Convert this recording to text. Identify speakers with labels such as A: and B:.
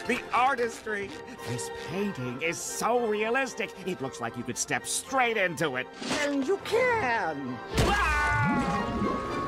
A: The artistry. This painting is so realistic. It looks like you could step straight into it. And you can. Ah!